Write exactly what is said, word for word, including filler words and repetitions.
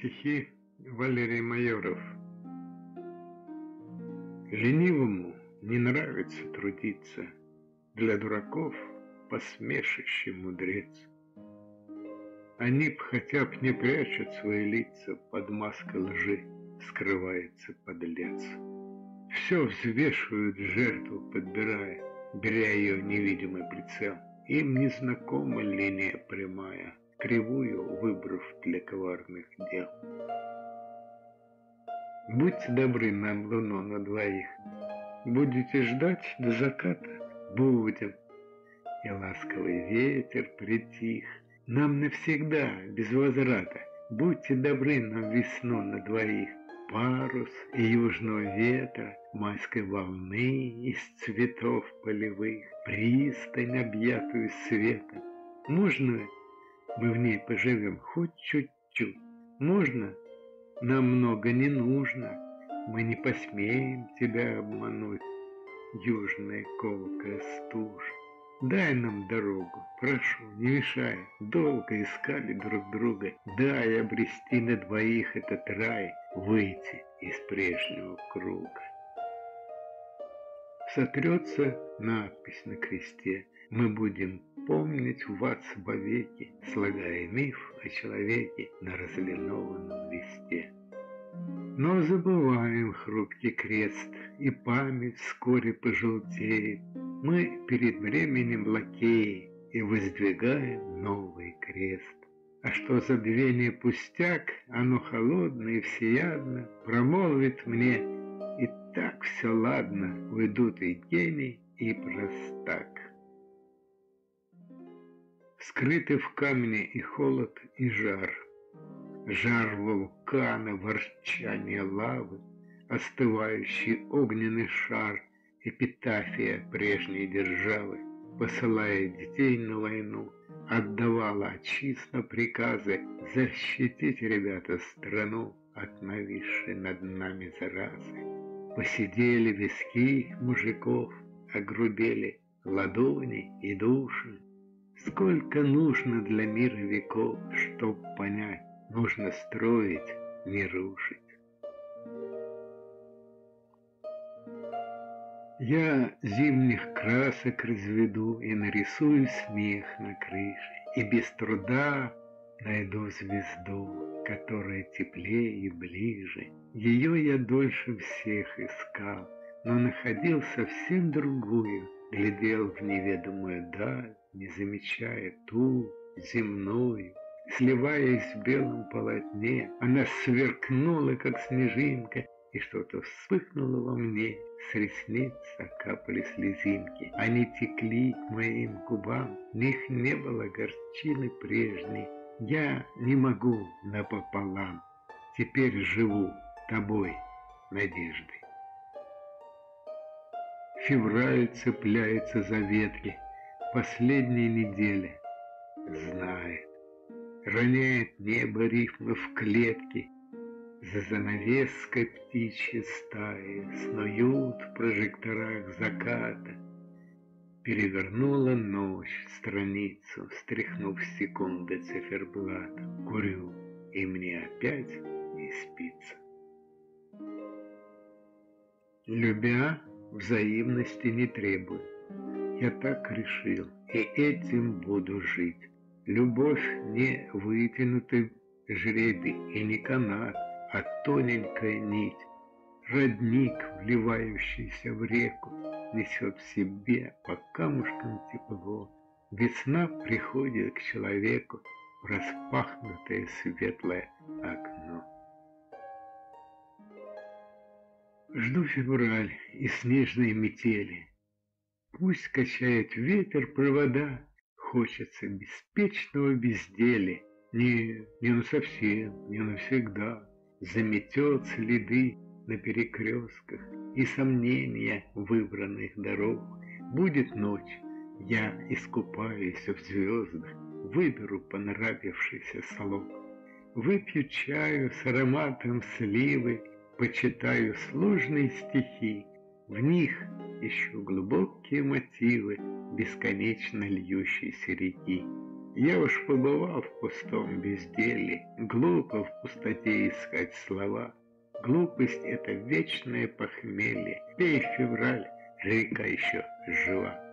Стихи Валерий Майоров. Ленивому не нравится трудиться, для дураков посмешище мудрец. Они б хотя б не прячут свои лица, под маской лжи скрывается подлец. Все взвешивают жертву, подбирая, беря ее невидимый прицел. Им не знакома линия прямая, кривую выбрав для коварных дел. Будьте добры нам, луну на двоих, будете ждать до заката? Будем. И ласковый ветер притих, нам навсегда, без возврата. Будьте добры нам весну на двоих, парус и южного ветра, майской волны из цветов полевых, пристань, объятую светом. Можно мы в ней поживем хоть чуть-чуть? Можно? Нам много не нужно, мы не посмеем тебя обмануть, южная колкая стужа. Дай нам дорогу, прошу, не мешай, долго искали друг друга. Дай обрести на двоих этот рай, выйти из прежнего круга. Сотрется надпись на кресте, мы будем помнить вас вовеки, слагая миф о человеке на разлинованном листе. Но забываем хрупкий крест, и память вскоре пожелтеет. Мы перед временем лакеи и воздвигаем новый крест. А что забвение пустяк, оно холодно и всеядно промолвит мне: и так все ладно, уйдут и гений, и простак. Скрыты в камне и холод, и жар. Жар вулкана, ворчание лавы, остывающий огненный шар, эпитафия прежней державы, посылая детей на войну, отдавала чисто приказы защитить, ребята, страну от нависшей над нами заразы. Посидели виски мужиков, огрубели ладони и души. Сколько нужно для мира веков, чтоб понять, нужно строить, не рушить. Я зимних красок разведу и нарисую смех на крыше, и без труда найду звезду, которая теплее и ближе. Ее я дольше всех искал, но находил совсем другую, глядел в неведомую даль, не замечая ту земную. Сливаясь в белом полотне, она сверкнула, как снежинка, и что-то вспыхнуло во мне, с ресниц окапали слезинки. Они текли к моим губам, в них не было горчины прежней. Я не могу напополам, теперь живу тобой, надеждой. Февраль цепляется за ветки, последней недели, знает. Роняет небо рифмы в клетки, за занавеской птичьи стаи снуют в прожекторах заката. Перевернула ночь страницу, встряхнув секунды циферблата. Курю, и мне опять не спится. Любя, взаимности не требую. Я так решил, и этим буду жить. Любовь не вытянутый жребий и не канат, а тоненькая нить. Родник, вливающийся в реку, несет в себе по камушкам тепло. Весна приходит к человеку в распахнутое светлое окно. Жду февраль и снежные метели. Пусть качает ветер провода, хочется беспечного безделия. Не, не насовсем, не навсегда. Заметет следы на перекрестках и сомнения выбранных дорог. Будет ночь, я искупаюсь в звездах, выберу понравившийся слог. Выпью чаю с ароматом сливы, почитаю сложные стихи. В них ищу глубокие мотивы бесконечно льющейся реки. Я уж побывал в пустом безделии, глупо в пустоте искать слова. Глупость — это вечное похмелье, пей, февраль, река еще жива.